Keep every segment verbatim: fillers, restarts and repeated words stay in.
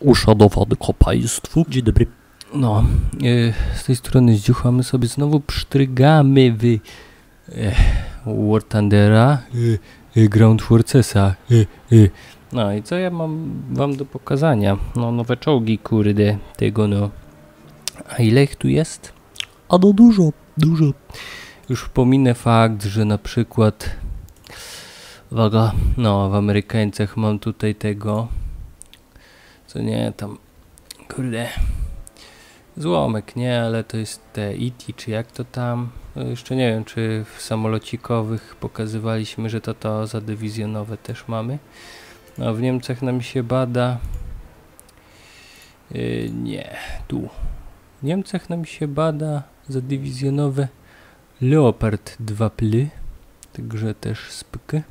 Uszanowanko Państwu. Dzień dobry. No, yy, z tej strony Zdziucha, my sobie znowu psztrygamy w yy, War Thundera, yy, yy, Ground Forcesa. Yy, yy. No i co ja mam wam do pokazania? No, nowe czołgi, kurde, tego no. A ile ich tu jest? A no dużo, dużo. Już pominę fakt, że na przykład, uwaga, no w Amerykańcach mam tutaj tego, co nie, tam, kurde, złomek, nie, ale to jest te I T, czy jak to tam, no jeszcze nie wiem, czy w samolocikowych pokazywaliśmy, że to to za dywizjonowe też mamy. No w Niemczech nam się bada, yy, nie, tu, w Niemczech nam się bada za dywizjonowe Leopard dwa ply, także też spyky.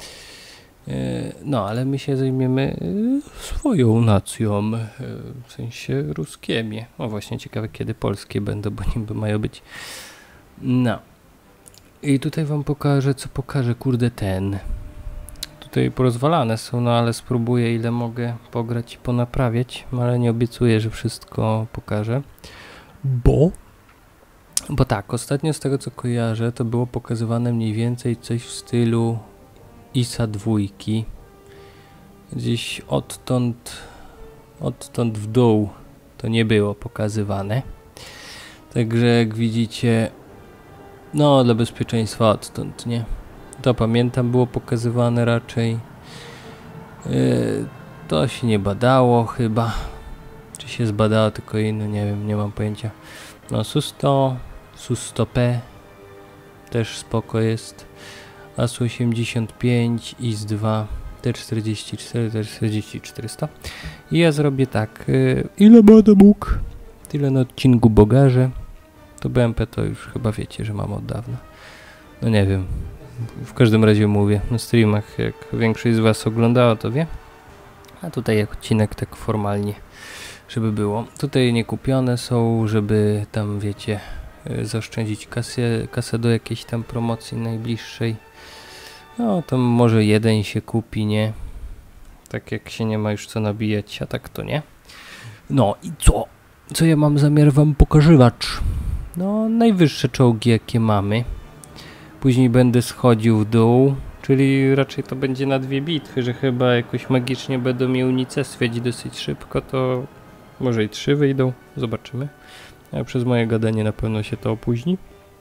No, ale my się zajmiemy swoją nacją, w sensie ruskiemi. O właśnie, ciekawe kiedy polskie będą, bo niby mają być. No. I tutaj wam pokażę, co pokaże, kurde, ten. Tutaj porozwalane są, no ale spróbuję ile mogę pograć i ponaprawiać, ale nie obiecuję, że wszystko pokażę. Bo... Bo tak, ostatnio z tego co kojarzę, to było pokazywane mniej więcej coś w stylu I S A dwójki. Gdzieś odtąd, odtąd w dół to nie było pokazywane. Także jak widzicie, no dla bezpieczeństwa odtąd, nie? To pamiętam, było pokazywane raczej. Yy, to się nie badało chyba. Czy się zbadało tylko inne, nie wiem, nie mam pojęcia. No S U sto, S U sto P też spoko jest. A S osiemdziesiąt pięć, I S dwa, T czterdzieści cztery, T czterdzieści czterysta. I ja zrobię tak, yy, ile będę mógł, tyle na odcinku bogaże. To B M P to już chyba wiecie, że mam od dawna. No nie wiem, w każdym razie mówię, na streamach jak większość z was oglądała to wie. A tutaj jak odcinek tak formalnie, żeby było. Tutaj nie kupione są, żeby tam wiecie, yy, zaoszczędzić kasę, kasę do jakiejś tam promocji najbliższej. No to może jeden się kupi, nie? Tak jak się nie ma już co nabijać, a tak to nie. No i co? Co ja mam zamiar wam pokazywać? No najwyższe czołgi jakie mamy. Później będę schodził w dół, czyli raczej to będzie na dwie bitwy, że chyba jakoś magicznie będą mnie unicestwiać dosyć szybko, to może i trzy wyjdą, zobaczymy. A przez moje gadanie na pewno się to opóźni.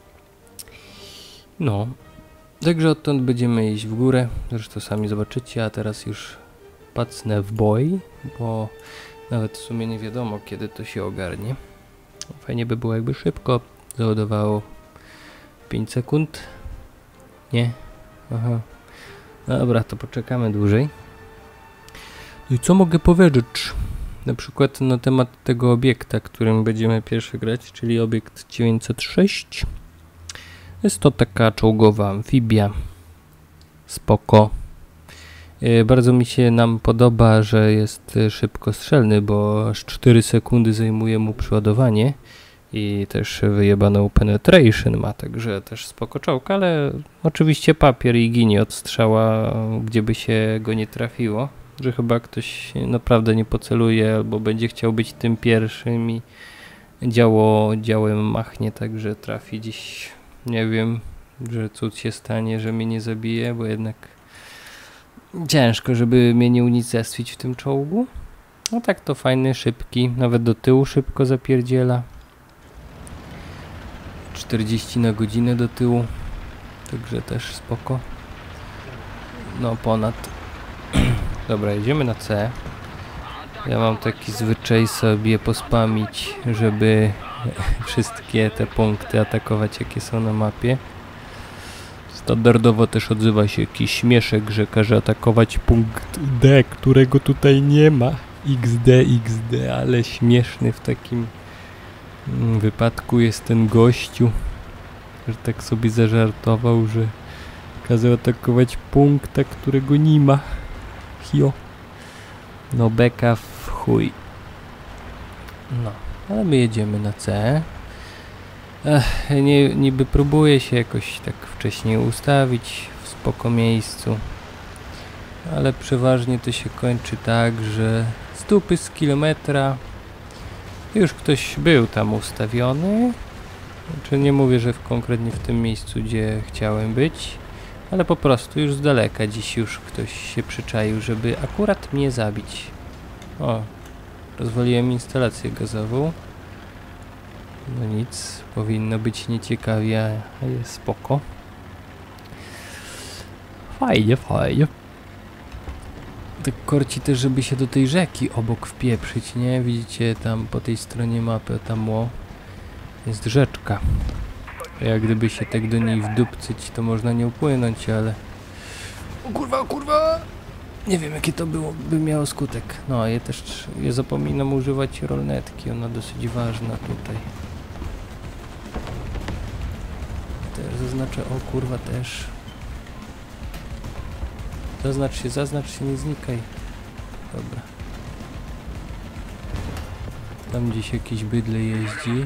No. Także odtąd będziemy iść w górę, zresztą sami zobaczycie, a teraz już pacnę w boj, bo nawet w sumie nie wiadomo kiedy to się ogarnie. Fajnie by było jakby szybko załadowało pięć sekund. Nie? Aha. Dobra, to poczekamy dłużej. No i co mogę powiedzieć? Na przykład na temat tego obiekta, którym będziemy pierwszy grać, czyli obiekt dziewięćset sześć. Jest to taka czołgowa amfibia. Spoko. Yy, bardzo mi się nam podoba, że jest szybkostrzelny, bo aż cztery sekundy zajmuje mu przeładowanie. I też wyjebaną penetration ma, także też spoko czołg, ale oczywiście papier i ginie od strzała, gdzie by się go nie trafiło. Że chyba ktoś naprawdę nie poceluje, albo będzie chciał być tym pierwszym i działo, działem machnie, także trafi gdzieś. Nie wiem, że cud się stanie, że mnie nie zabije, bo jednak ciężko, żeby mnie nie unicestwić w tym czołgu. No tak to fajny, szybki, nawet do tyłu szybko zapierdziela. czterdzieści na godzinę do tyłu, także też spoko. No ponad. Dobra, jedziemy na C. Ja mam taki zwyczaj sobie pospamić, żeby wszystkie te punkty atakować jakie są na mapie. Standardowo też odzywa się jakiś śmieszek, że każe atakować punkt D, którego tutaj nie ma. X D, X D, ale śmieszny w takim wypadku jest ten gościu, że tak sobie zażartował, że kazał atakować punkta, którego nie ma. Hio. No beka w chuj. No, ale my jedziemy na C. Ech, nie, niby próbuję się jakoś tak wcześniej ustawić w spoko miejscu. Ale przeważnie to się kończy tak, że Stupy z kilometra. Już ktoś był tam ustawiony. Znaczy nie mówię, że w, konkretnie w tym miejscu, gdzie chciałem być, ale po prostu już z daleka dziś już ktoś się przyczaił, żeby akurat mnie zabić. O, rozwaliłem instalację gazową. No nic, powinno być nieciekawie, a jest spoko. Fajnie, fajnie. Tak korci też, żeby się do tej rzeki obok wpieprzyć, nie? Widzicie tam po tej stronie mapy, tam o, jest rzeczka. Jak gdyby się tak do niej wdupcyć, to można nie upłynąć, ale... O kurwa, o kurwa! Nie wiem, jakie to było, by miało skutek. No, ja też ja zapominam używać rolnetki, ona dosyć ważna tutaj. Też zaznaczę, o kurwa też. Zaznacz się, zaznacz się, nie znikaj. Dobra. Tam gdzieś jakiś bydle jeździ.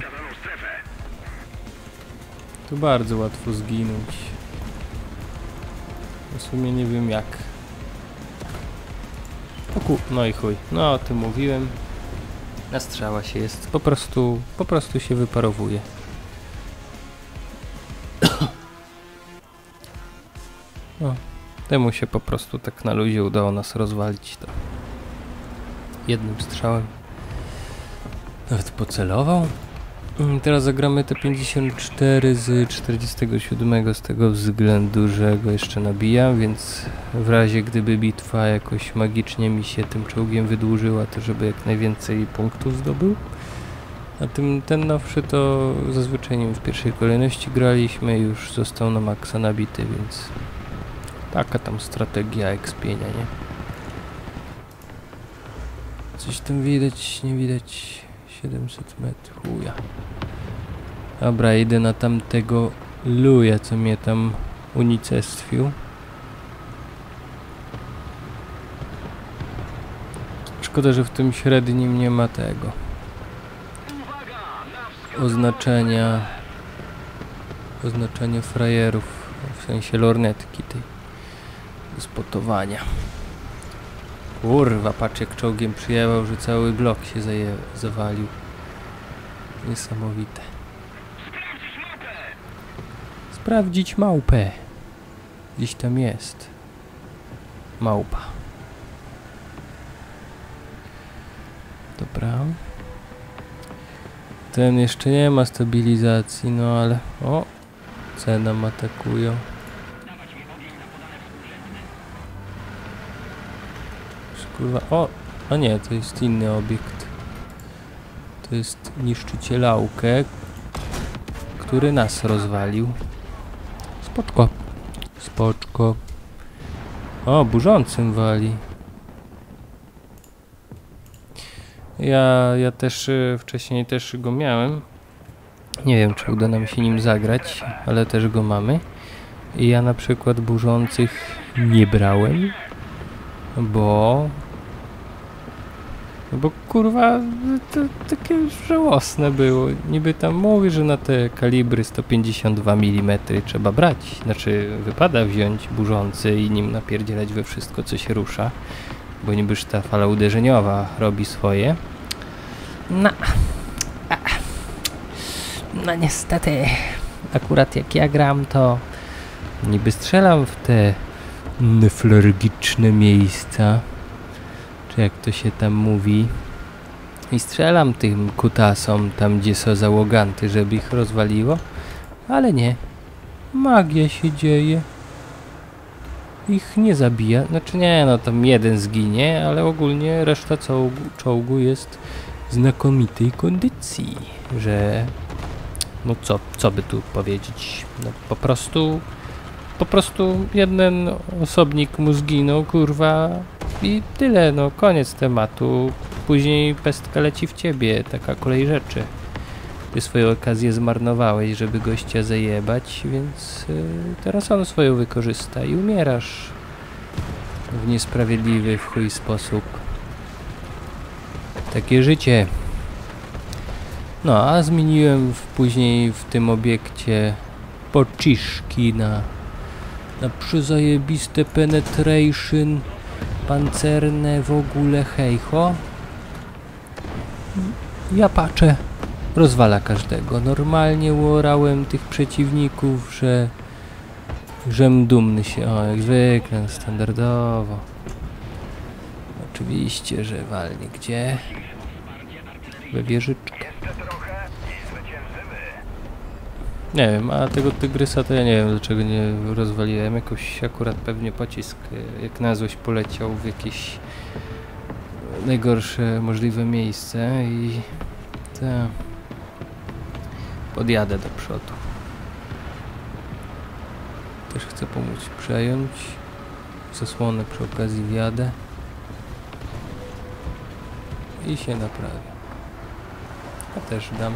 Tu bardzo łatwo zginąć. W sumie nie wiem jak. O ku... No i chuj. No o tym mówiłem. Nastrzała się jest. Po prostu, po prostu się wyparowuje. No. Temu się po prostu tak na luzie udało nas rozwalić to. Jednym strzałem. Nawet pocelował. Teraz zagramy te pięćdziesiąt cztery z czterdziestego siódmego z tego względu, że go jeszcze nabijam, więc w razie gdyby bitwa jakoś magicznie mi się tym czołgiem wydłużyła, to żeby jak najwięcej punktów zdobył. A tym, ten nowszy to zazwyczaj nim w pierwszej kolejności graliśmy, już został na maksa nabity, więc taka tam strategia ekspienia, nie? Coś tam widać, nie widać. siedemset metrów, chuja. Dobra, idę na tamtego luja, co mnie tam unicestwił. Szkoda, że w tym średnim nie ma tego oznaczenia oznaczenia frajerów, w sensie lornetki tej spotowania. Kurwa, patrz jak czołgiem przyjechał, że cały blok się zaje zawalił. Niesamowite. Sprawdzić małpę. Gdzieś tam jest. Małpa. Dobra. Ten jeszcze nie ma stabilizacji, no ale... O! C nam atakują. Kurwa, o! A nie, to jest inny obiekt. To jest niszczycielałkę, który nas rozwalił. Spoczko. Spoczko. O, burzącym wali. Ja, ja też y, wcześniej też go miałem. Nie wiem, czy uda nam się nim zagrać, ale też go mamy. I ja na przykład burzących nie brałem, bo... Bo kurwa, to takie żałosne było. Niby tam mówi, że na te kalibry sto pięćdziesiąt dwa milimetry trzeba brać. Znaczy wypada wziąć burzący i nim napierdzielać we wszystko, co się rusza. Bo nibyż ta fala uderzeniowa robi swoje. No. No niestety. Akurat jak ja gram, to niby strzelam w te nefralgiczne miejsca. Czy jak to się tam mówi. I strzelam tym kutasom tam, gdzie są załoganty, żeby ich rozwaliło. Ale nie. Magia się dzieje. Ich nie zabija. Znaczy nie, no tam jeden zginie, ale ogólnie reszta czołgu, czołgu jest w znakomitej kondycji. Że... No co, co by tu powiedzieć? No po prostu... Po prostu jeden osobnik mu zginął, kurwa, i tyle, no koniec tematu. Później pestka leci w ciebie, taka kolej rzeczy. Ty swoją okazję zmarnowałeś, żeby gościa zajebać, więc yy, teraz on swoją wykorzysta i umierasz w niesprawiedliwy w chuj sposób. Takie życie. No, a zmieniłem w, później w tym obiekcie pociszki na na przyzajebiste penetration pancerne w ogóle hejcho. ja patrzę, rozwala każdego. Normalnie uorałem tych przeciwników, że żem dumny się. O, jak zwykle, standardowo. Oczywiście, że walnie. Gdzie? We wieżyczkę. Nie wiem, a tego tygrysa to ja nie wiem, dlaczego nie rozwaliłem. Jakoś akurat pewnie pocisk, jak na złość, poleciał w jakieś najgorsze możliwe miejsce i tak podjadę do przodu. Też chcę pomóc przejąć. Zasłonę przy okazji wjadę i się naprawię. A też dam.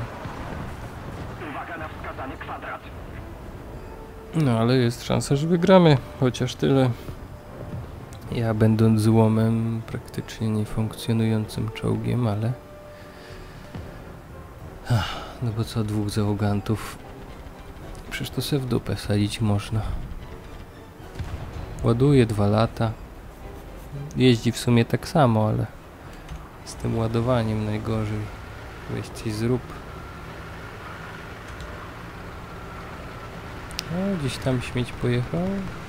No ale jest szansa, że wygramy, chociaż tyle. Ja będąc złomem, praktycznie niefunkcjonującym czołgiem, ale... Ach, no bo co, dwóch załogantów? Przecież to se w dupę sadzić można. Ładuje dwa lata. Jeździ w sumie tak samo, ale z tym ładowaniem najgorzej. Weź coś zrób. O, gdzieś tam śmieć pojechał.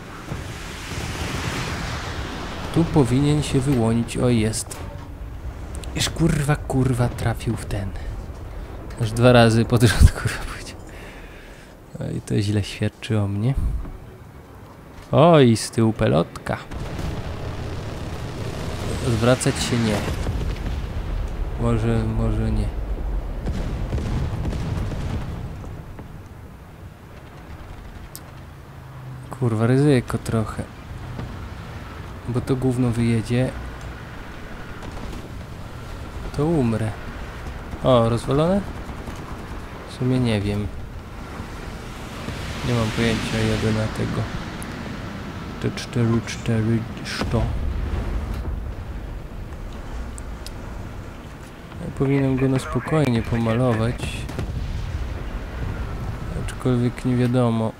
Tu powinien się wyłonić. O, jest. Iż kurwa, kurwa trafił w ten. Aż dwa razy pod rząd, kurwa, powiedział. No i to źle świadczy o mnie. O, i z tyłu pelotka. Odwracać się nie. Może, może nie. Kurwa, ryzyko trochę. Bo to gówno wyjedzie. To umrę. O, rozwalone? W sumie nie wiem. Nie mam pojęcia, jadę na tego. Te cztery, cztery, sto. Ja powinienem go na spokojnie pomalować. Aczkolwiek nie wiadomo.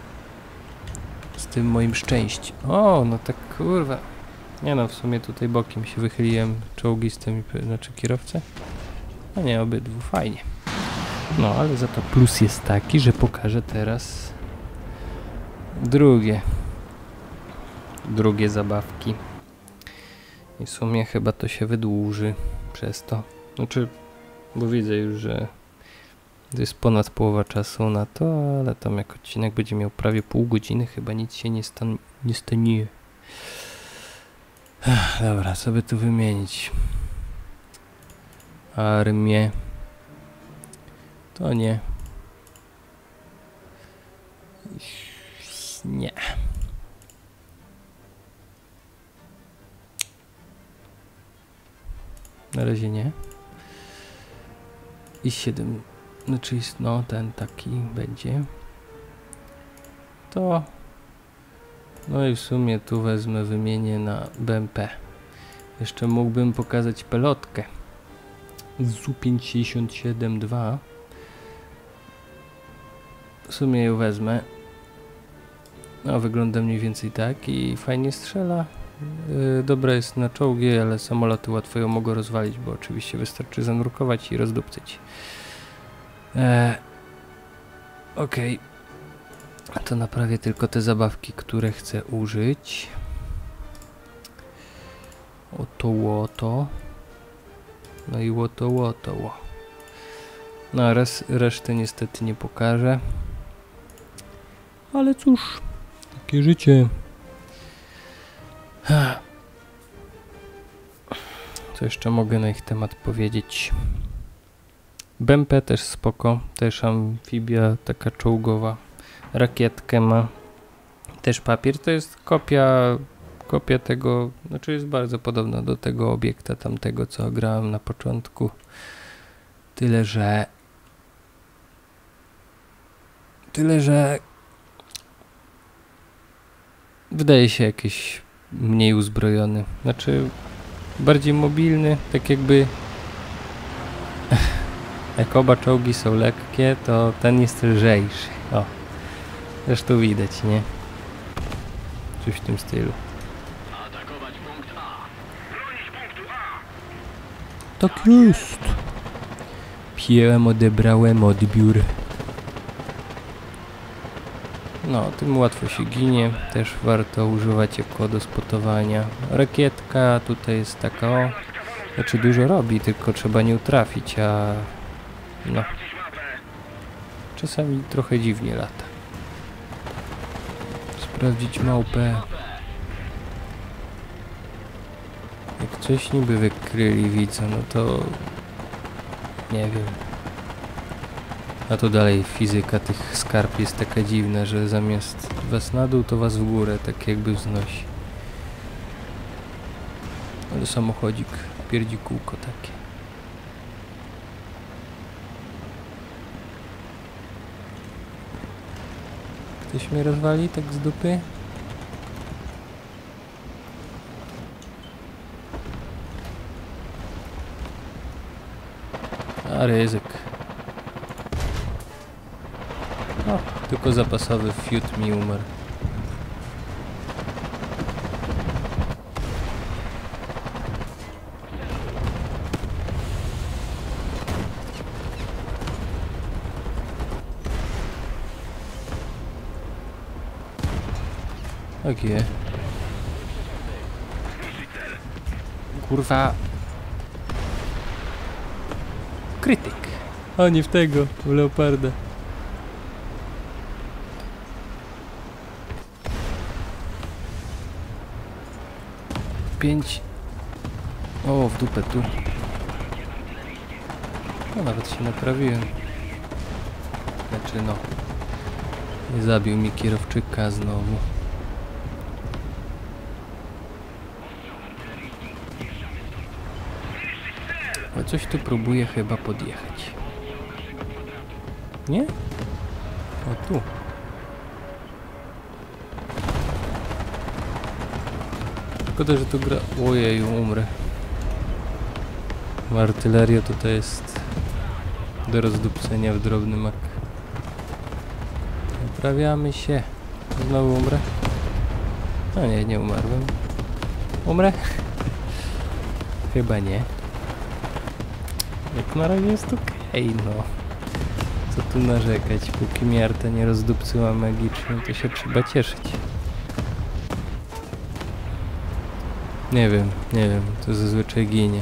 Z tym moim szczęściem. O, no tak kurwa. Nie no, w sumie tutaj bokiem się wychyliłem czołgistem, znaczy kierowcę. No nie, obydwu, fajnie. No, ale za to plus jest taki, że pokażę teraz drugie. Drugie zabawki. I w sumie chyba to się wydłuży przez to. Znaczy, bo widzę już, że to jest ponad połowa czasu na to, ale tam jak odcinek będzie miał prawie pół godziny, chyba nic się nie, stan nie stanie. Ech, dobra, sobie tu wymienić. Armię. To nie. Nie. Na razie nie. I siedem. Znaczy jest, no ten taki będzie. To. No i w sumie tu wezmę, wymienię na B M P. Jeszcze mógłbym pokazać pelotkę. Z U pięć sześćdziesiąt siedem dwa. W sumie ją wezmę. No, wygląda mniej więcej tak i fajnie strzela. Yy, dobra jest na czołgi, ale samoloty łatwo ją mogą rozwalić, bo oczywiście wystarczy zanurkować i rozdupcyć. Eee, Okej. Okay. To naprawię tylko te zabawki, które chcę użyć. Oto, łoto. No i łoto, łoto, ło. No, res, reszty niestety nie pokażę. Ale cóż, takie życie. Co jeszcze mogę na ich temat powiedzieć? B M P też spoko, też amfibia taka czołgowa. Rakietkę ma. Też papier, to jest kopia, kopia tego, znaczy jest bardzo podobna do tego obiekta tamtego, co grałem na początku. Tyle, że... Tyle, że... Wydaje się jakiś mniej uzbrojony. Znaczy bardziej mobilny, tak jakby... Jak oba czołgi są lekkie, to ten jest lżejszy. O, zresztą widać, nie? Coś w tym stylu. Tak jest. Przyjąłem, odebrałem odbiór. No, tym łatwo się ginie. Też warto używać jako do spotowania. Rakietka tutaj jest taka, o, znaczy dużo robi, tylko trzeba nie utrafić, a no. Czasami trochę dziwnie lata. Sprawdzić małpę. Jak coś niby wykryli, widzę, no to nie wiem. A to dalej fizyka tych skarb jest taka dziwna, że zamiast was na dół, to was w górę, tak jakby wznosi. Ale samochodzik, pierdzi kółko takie. Ktoś mnie rozwali tak z dupy? A ryzyk. No, tylko zapasowy fiut mi umarł. Okie. Kurwa. Krytyk. O, nie w tego, w leoparda. Pięć. O, w dupę tu. No, nawet się naprawiłem. Znaczy no. Nie zabił mi kierowczyka znowu. Ale coś tu próbuje chyba podjechać. Nie? O, tu. Szkoda, że tu gra... Ojeju, umrę. Artyleria to to jest do rozdupcenia w drobny mak. Naprawiamy się. Znowu umrę. No nie, nie umarłem. Umrę? Chyba nie. Jak na razie jest okej, okay, no. Co tu narzekać? Póki mi arta nie rozdupcyła magicznie, to się trzeba cieszyć. Nie wiem, nie wiem, to zazwyczaj ginie.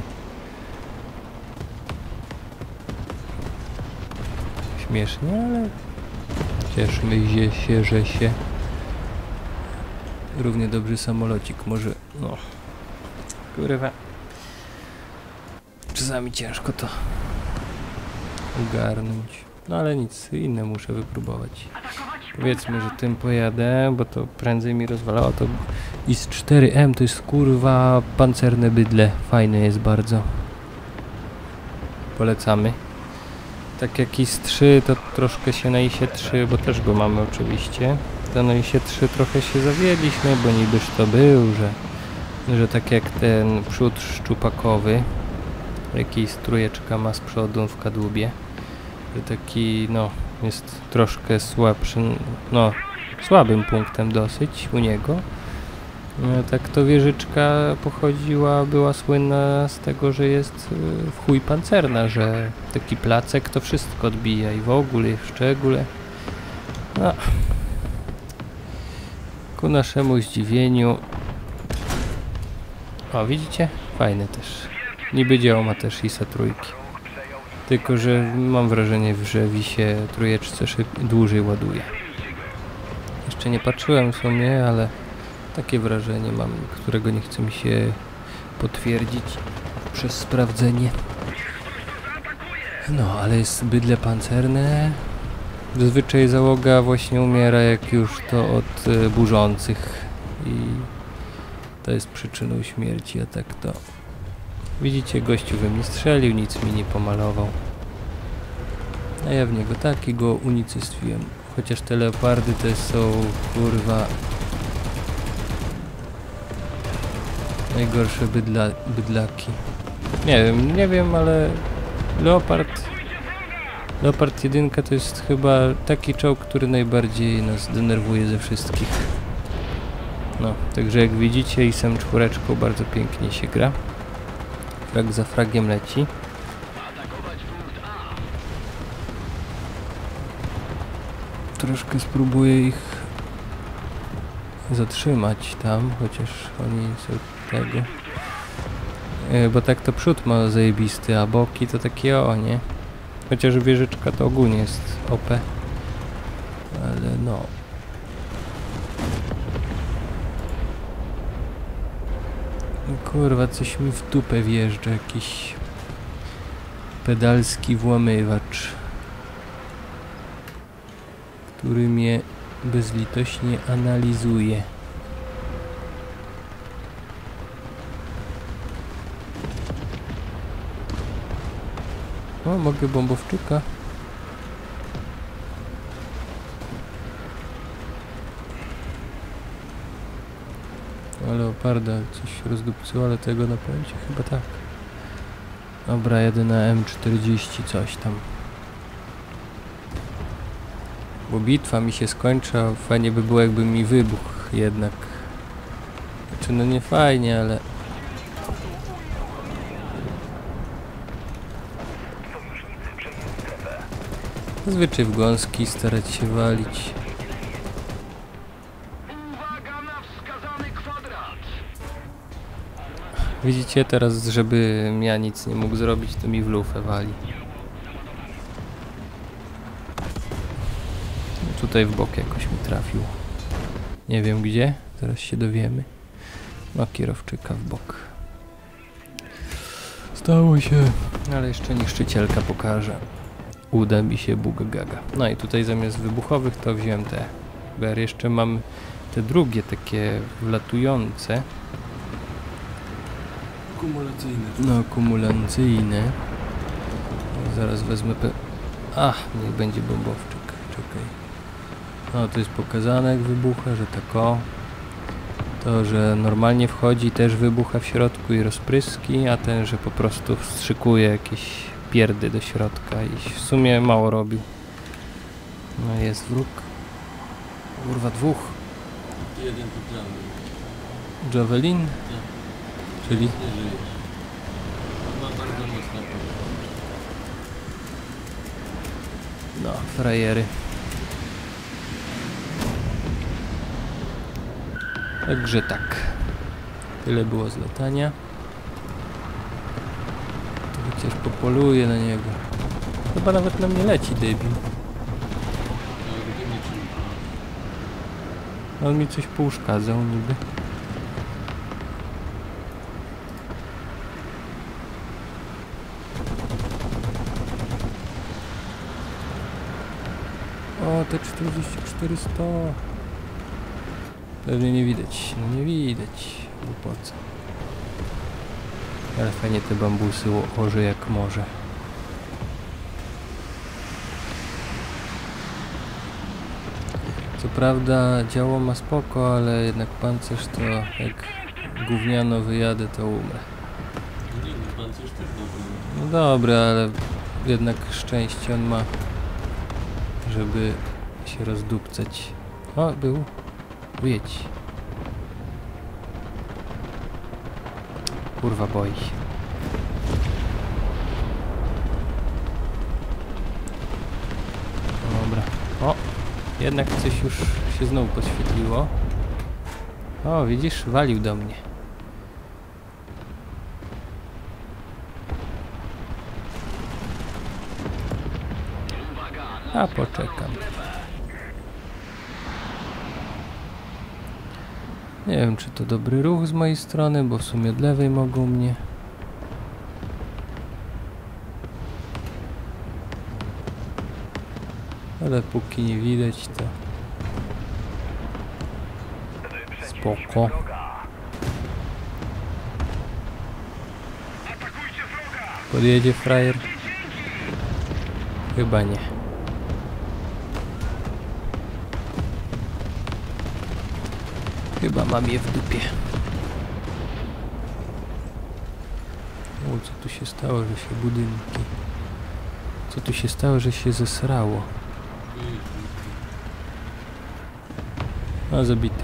Śmiesznie, ale cieszmy się, się, że się. Równie dobry samolocik może, no. Kurwa. Czasami ciężko to ogarnąć. No ale nic, inne muszę wypróbować. Powiedzmy, że tym pojadę, bo to prędzej mi rozwalało. To I S cztery M to jest kurwa pancerne bydle. Fajne jest bardzo. Polecamy. Tak jak I S trzy, to troszkę się na I S trzy, bo też go mamy oczywiście. To na I S trzy trochę się zawiedliśmy, bo nibyż to był, że, że tak jak ten przód szczupakowy, jaki trójeczka ma z przodu w kadłubie, że taki no jest troszkę słabszy, no słabym punktem dosyć u niego. No, tak to wieżyczka pochodziła, była słynna z tego, że jest w chuj pancerna, że taki placek to wszystko odbija i w ogóle i w szczególe. No. Ku naszemu zdziwieniu. O, widzicie? Fajne też. Niby dzieło ma też I S a trójki. Tylko, że mam wrażenie, że w I S ie trójeczce dłużej ładuje. Jeszcze nie patrzyłem w sumie, ale takie wrażenie mam, którego nie chce mi się potwierdzić przez sprawdzenie. No, ale jest bydle pancerne. Zazwyczaj załoga właśnie umiera, jak już to od y, burzących. I to jest przyczyną śmierci, a tak to... Widzicie, gościu we mnie strzelił, nic mi nie pomalował. A ja w niego tak i go unicestwiłem. Chociaż te leopardy to są, kurwa... najgorsze bydla, bydlaki. Nie wiem, nie wiem, ale... Leopard... Leopard jeden to jest chyba taki czołg, który najbardziej nas denerwuje ze wszystkich. No, także jak widzicie, I S em cztery bardzo pięknie się gra. Frag za fragiem leci. troszkę spróbuję ich zatrzymać tam, chociaż oni są tego. E, bo tak to przód ma zajebisty, a boki to takie o, nie? Chociaż wieżyczka to ogólnie jest O P. Ale no. No kurwa, coś mi w dupę wjeżdża, jakiś pedalski włamywacz, który mnie bezlitośnie analizuje. O, mogę bombowczyka. Ale leoparda coś rozdupcyło, ale tego na pęcie chyba tak. Dobra, jadę na M czterdzieści coś tam. Bo bitwa mi się skończy, a fajnie by było, jakby mi wybuchł jednak. Znaczy no nie fajnie, ale... Zazwyczaj w gąski starać się walić. Widzicie, teraz żebym ja nic nie mógł zrobić, to mi w lufę wali. Tutaj w bok jakoś mi trafił. Nie wiem gdzie, zaraz się dowiemy. No, kierowczyka w bok. Stało się. Ale jeszcze niszczycielka pokaże. Uda mi się bug gaga. No i tutaj zamiast wybuchowych to wziąłem te. Bo ja jeszcze mam te drugie takie wlatujące. Kumulacyjne. No, kumulacyjne. Zaraz wezmę pe... Ach, niech będzie bombowczyk. Czekaj. No, to jest pokazane jak wybucha, że tak o. To, że normalnie wchodzi, też wybucha w środku i rozpryski, a ten, że po prostu wstrzykuje jakieś pierdy do środka i w sumie mało robił. No jest wróg. Kurwa, dwóch. Jeden podżalny. Javelin? Tak. Czyli? Nie żyjesz. Ma bardzo mocno. No, frajery. Także tak. Tyle było z latania. To chociaż popoluję na niego. Chyba nawet na mnie leci debil. On mi coś pouszkadzał niby. O, te czterdzieści cztery sto. Pewnie nie widać. No nie widać. Po co? Ale fajnie te bambusy orze jak może. Co prawda działo ma spoko, ale jednak pancerz to jak gówniano wyjadę, to umrę. Nie, no pancerz też dobry. No dobra, ale jednak szczęście on ma, żeby się rozdupcać. O, był. Wyjedź. Kurwa, boi się. Dobra. O! Jednak coś już się znowu podświetliło. O, widzisz? Walił do mnie. A poczekam. Nie wiem, czy to dobry ruch z mojej strony, bo w sumie od lewej mogą mnie. Ale póki nie widać, to spoko. Podjedzie frajer? Chyba nie. Chyba mam je w dupie. O, co tu się stało, że się budynki... Co tu się stało, że się zesrało? A, zabity.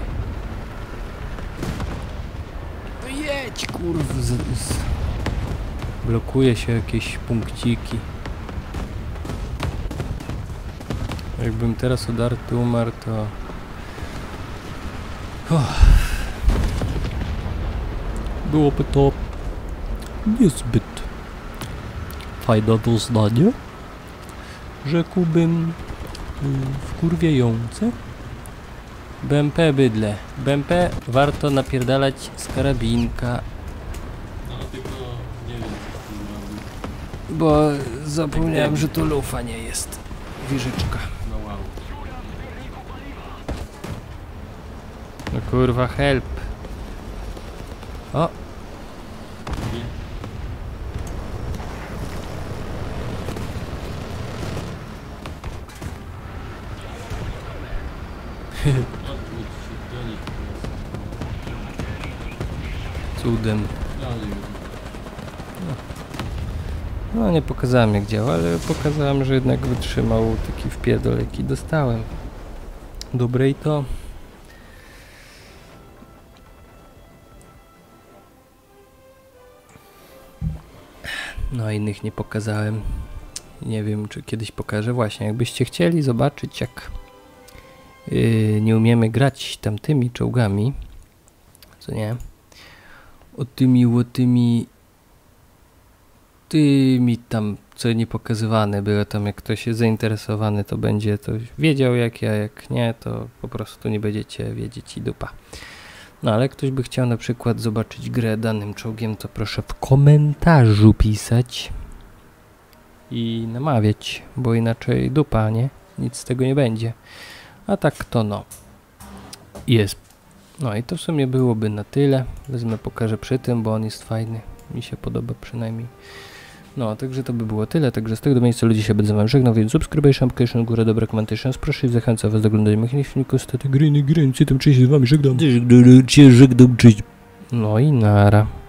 No jedź, kurwa. Z, z... Blokuje się jakieś punkciki. Jakbym teraz odarty umarł, to... Uff. Byłoby to niezbyt fajne doznanie, rzekłbym wkurwiające. B M P bydle. B M P warto napierdalać z karabinka. No tylko nie wiem co z tym robić. Bo zapomniałem, że to lufa nie jest. Wieżyczka. No wow. No kurwa, help. O! Nie? Odwróć się do nich. Cudem. Dalej już. No nie pokazałem jak działa, ale pokazałem, że jednak wytrzymał taki wpierdol jaki dostałem. Dobre i to. No innych nie pokazałem. Nie wiem czy kiedyś pokażę. Właśnie jakbyście chcieli zobaczyć jak yy, nie umiemy grać tamtymi czołgami. Co nie? O tymi łotymi tymi tam, co nie pokazywane było tam, jak ktoś jest zainteresowany, to będzie to wiedział jak ja, jak nie, to po prostu nie będziecie wiedzieć i dupa. No ale ktoś by chciał na przykład zobaczyć grę danym czołgiem, to proszę w komentarzu pisać i namawiać, bo inaczej dupa, nie? Nic z tego nie będzie. A tak to no. Jest. No i to w sumie byłoby na tyle. Wezmę, pokażę przy tym, bo on jest fajny. Mi się podoba przynajmniej. No, także to by było tyle. Także z tego miejsca ludzi się będę wam żegnał, więc subskrybuj, szamkation, górę, dobra, commentations. Proszę i zachęcam was do oglądania moich filmików. Staty gry, nie gry, tam cześć, z wami żegnam. Cześć, żegnam, cześć. No i nara.